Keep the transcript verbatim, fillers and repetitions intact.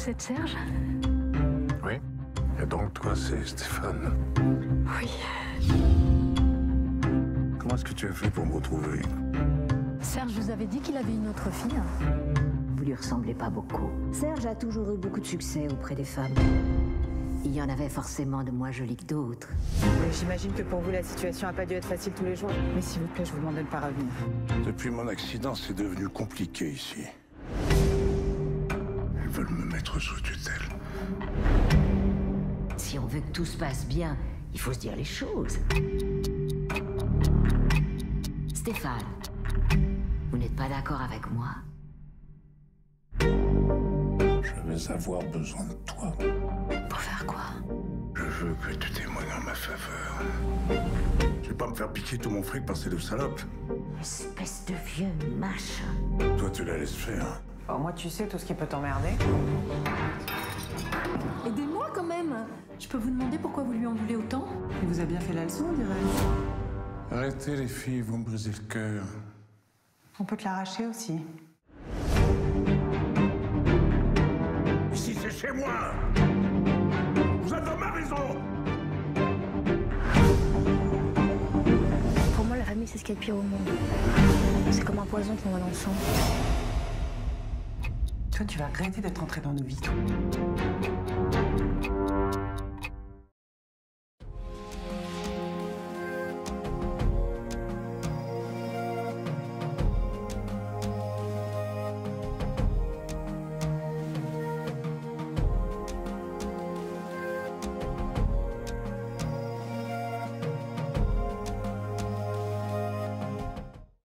Vous êtes Serge? Oui. Et donc, toi, c'est Stéphane. Oui. Comment est-ce que tu as fait pour me retrouver? Serge vous avait dit qu'il avait une autre fille. Vous lui ressemblez pas beaucoup. Serge a toujours eu beaucoup de succès auprès des femmes. Il y en avait forcément de moins jolies que d'autres. J'imagine que pour vous, la situation n'a pas dû être facile tous les jours. Mais s'il vous plaît, je vous demande de ne pas revenir. Depuis mon accident, c'est devenu compliqué ici. Ils veulent me mettre sous tutelle. Si on veut que tout se passe bien, il faut se dire les choses. Stéphane, vous n'êtes pas d'accord avec moi? Je vais avoir besoin de toi. Pour faire quoi? Je veux que tu témoignes en ma faveur. Je vais pas me faire piquer tout mon fric par ces deux salopes. Espèce de vieux machin. Toi, tu la laisses faire. Bon, moi, tu sais tout ce qui peut t'emmerder. Aidez-moi quand même. Je peux vous demander pourquoi vous lui en voulez autant? Il vous a bien fait la leçon, on dirait. Arrêtez les filles, vous me brisez le cœur. On peut te l'arracher aussi. Ici, c'est chez moi. Vous êtes dans ma maison. Pour moi, la famille, c'est ce qu'il y a de pire au monde. C'est comme un poison qu'on va dans le sang. Toi, tu vas regretter d'être entré dans nos vies.